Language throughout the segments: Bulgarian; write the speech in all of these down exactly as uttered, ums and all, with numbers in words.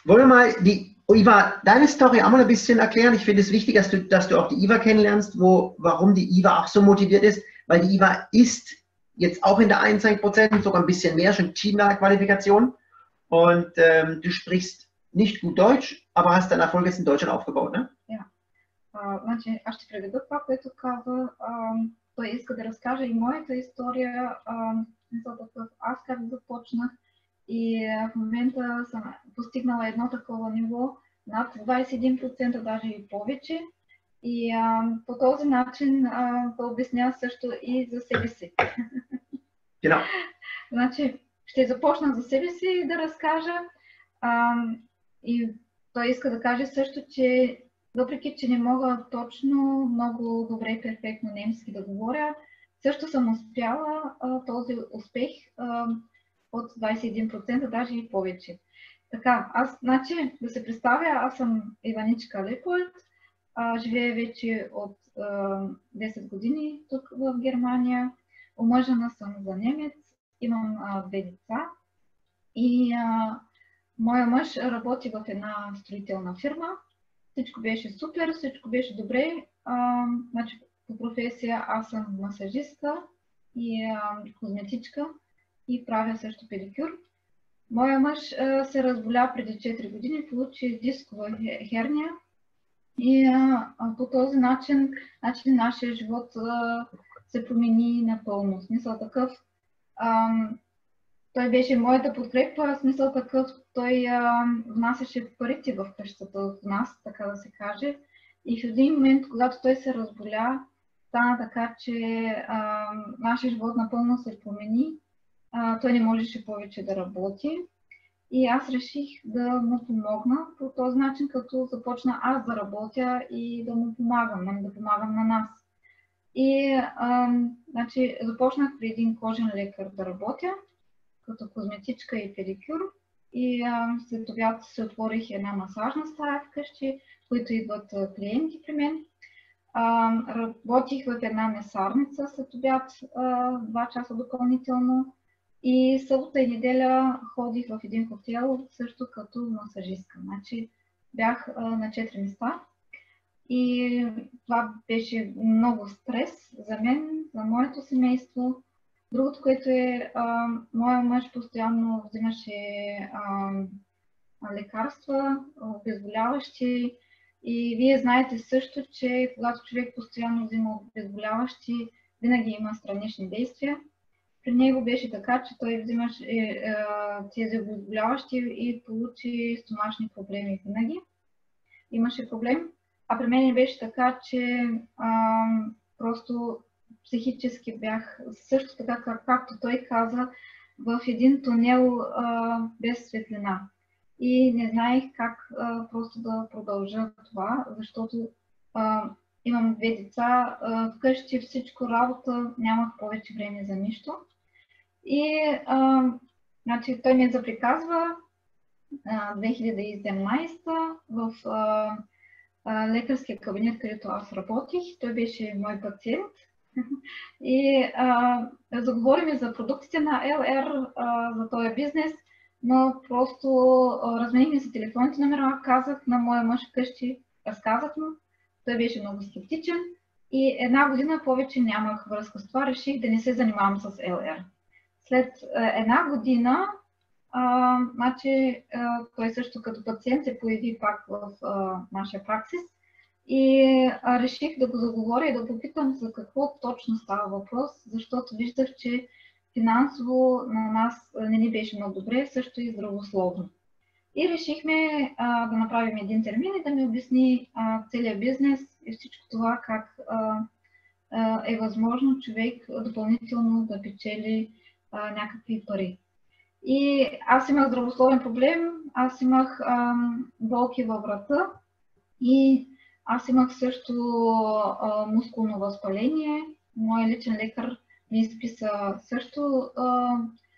Wollen wir mal die, Iva, deine Story auch mal ein bisschen erklären? Ich finde es wichtig, dass du, dass du auch die Iva kennenlernst, wo, warum die Iva auch so motiviert ist, weil die Iva ist jetzt auch in der einundzwanzig Prozent, sogar ein bisschen mehr, schon Teamqualifikation. Und ähm, du sprichst nicht gut Deutsch, aber hast deinen Erfolg jetzt in Deutschland aufgebaut, ne? Ja. А, значи, аз ще преведа това, което каза. А, той иска да разкаже и моята история. А, такъв, аз как започнах и а, в момента съм постигнала едно такова ниво, над двадесет и един процента, даже и повече. И а, по този начин а, да обясня също и за себе си. Genau. Значи, ще започна за себе си да разкажа. А, и той иска да каже също, че въпреки, че не мога точно, много добре и перфектно немски да говоря, също съм успяла а, този успех а, от двадесет и един процента, даже и повече. Така, аз, значи, да се представя, аз съм Иваничка Леполт, а, живея вече от а, десет години тук в Германия, омъжена съм за немец, имам а, две деца и а, моя мъж работи в една строителна фирма. Всичко беше супер, всичко беше добре. А, значи, по професия аз съм масажистка и а, козметичка и правя също педикюр. Моя мъж а, се разболя преди четири години, получи дискова херния и а, а, по този начин, начин нашия живот а, се промени напълно. В смисъл такъв, а, той беше моята подкрепа, в смисъл такъв, той а, внасяше парите в къщата от нас, така да се каже. И в един момент, когато той се разболя, стана така, че а, нашия живот напълно се промени. А, той не можеше повече да работи. И аз реших да му помогна по този начин, като започна аз да работя и да му помагам, да помагам на нас. И а, значи, започнах при един кожен лекар да работя, като козметичка и педикюр. И а, след обяд се отворих една масажна стая вкъщи, в които идват а, клиенти при мен. А, работих в една месарница след обяд, а, два часа допълнително. И събота и неделя ходих в един хотел също като масажистка. Значи бях а, на четири места. И това беше много стрес за мен, за моето семейство. Другото, което е, а, моя мъж постоянно взимаше а, лекарства, обезболяващи. И вие знаете също, че когато човек постоянно взима обезболяващи, винаги има странични действия. При него беше така, че той взимаше е, е, тези обезболяващи и получи стомашни проблеми винаги. Имаше проблем. А при мен беше така, че а, просто психически бях също така, как, както той каза, в един тунел а, без светлина. И не знаех как а, просто да продължа това, защото а, имам две деца, а, вкъщи всичко работа, нямах повече време за нищо. И а, значи, той ми заприказва а, две хиляди и седемнадесета в а, а, лекарския кабинет, където аз работих. Той беше мой пациент. И а, заговорим за продуктите на Ел Ер, а, за този бизнес, но просто а, разменихме си телефонните номера, казах на моя мъж вкъщи, разказах му. Той беше много скептичен и една година повече нямах връзка с това, реших да не се занимавам с Ел Ер. След а, една година, а, значи, а, той също като пациент се появи пак в а, нашия праксис и а, реших да го заговоря и да попитам за какво точно става въпрос, защото виждах, че финансово на нас не ни беше много добре, също и здравословно. И решихме а, да направим един термин и да ми обясни а, целият бизнес и всичко това, как а, а, е възможно човек допълнително да печели а, някакви пари. И аз имах здравословен проблем, аз имах а, болки във врата и аз имах също а, мускулно възпаление. Моят личен лекар ми изписа също а,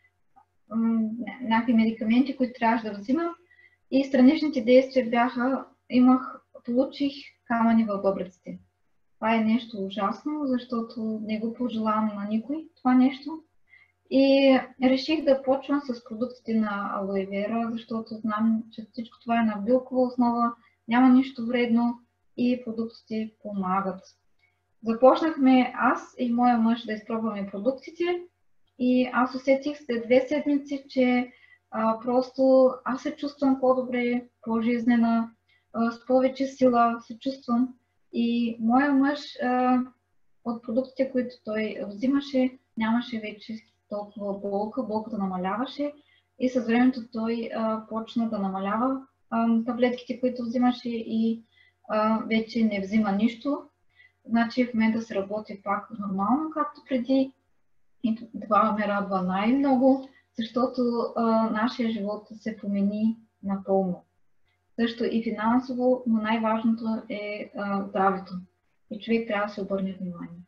някакви медикаменти, които трябваше да взимам. И страничните действия бяха, имах, получих камъни в бъбреците. Това е нещо ужасно, защото не го пожелавам на никой това нещо. И реших да почвам с продуктите на алоe вера, защото знам, че всичко това е на билкова основа, няма нищо вредно и продуктите помагат. Започнахме аз и моя мъж да изпробваме продуктите и аз усетих след две седмици, че а, просто аз се чувствам по-добре, по-жизнена, с повече сила се чувствам. И моя мъж а, от продуктите, които той взимаше, нямаше вече толкова болка, болката намаляваше и с времето той а, почна да намалява а, таблетките, които взимаше и а, вече не взима нищо. Значи в момента се работи пак нормално, както преди. И това ме радва най-много, защото а, нашия живот се промени напълно. Също и финансово, но най-важното е а, здравето. И човек трябва да се обърне внимание.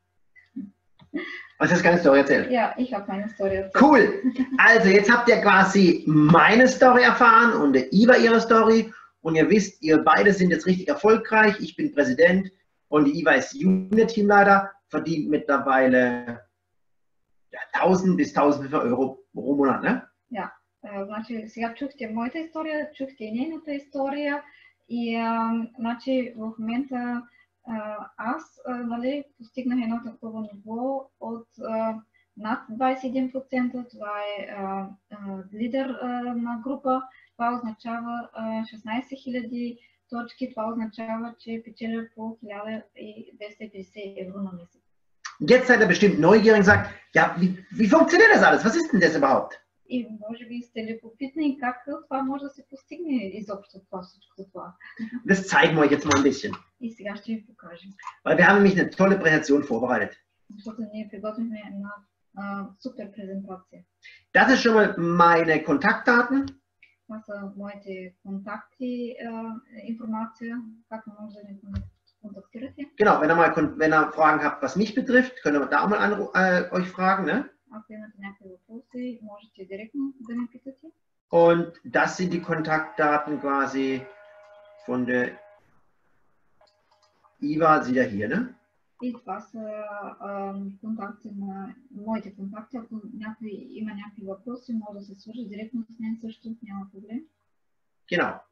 Was ist keine Story erzählt? Ja, ich habe meine Story erzählt. Cool! Also jetzt habt ihr quasi meine Story erfahren und der Iva ihre Story. Und ihr wisst, ihr beide sind jetzt richtig erfolgreich. Ich bin Präsident und die Iva ist Junior-Teamleiter, verdient mittlerweile ja, tausend bis tausendfünfhundert Euro pro Monat, ne? Ja, uh, значи сега чухте моята история, чухте и нейната история и uh, значи в момента uh, аз uh, нали, постигнах едно такова ниво от uh, над двадесет и един процента, това е uh, uh, лидер uh, на група, това означава uh, шестнадесет хиляди точки, това означава, че печеля по хиляда двеста и петдесет евро на месец. Jetzt seid ihr bestimmt neugierig und sagt, ja, wie, wie funktioniert das alles? Was ist denn das überhaupt? И може би сте любопитни как това може да се постигне изобщо това, всичко това. Das zeigen wir euch jetzt mal ein bisschen. И сега ще ви покажем. Weil wir haben nämlich eine tolle Präsentation vorbereitet. Защото ние приготвихме една а, супер презентация. Das ist schon mal meine Kontaktdaten. Това са моите контакти, а, информация, как може да ни контактирате. Genau, wenn ihr mal wenn ihr Fragen habt, was mich betrifft, könnt ihr da auch mal an, äh, euch fragen, ne? Ако имате някакви въпроси, можете директно да ме питате. Und das sind die Kontaktdaten quasi von der Iva, seht ihr hier, ne? И това са а, контакти на моите контакти. Ако някой има някакви въпроси, може да се свържи директно с мен също, няма проблем. Genau.